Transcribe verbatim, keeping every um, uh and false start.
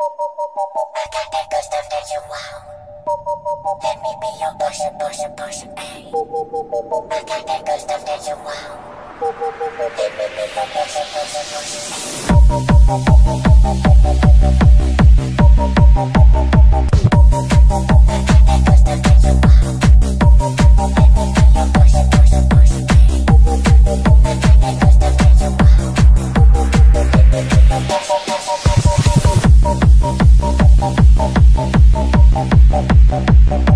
I got that good stuff that you want. Let me be your pusher, pusher, pusher, ayy. I got that good stuff that you want. Let me be your pusher, pusher, pusher, ayy.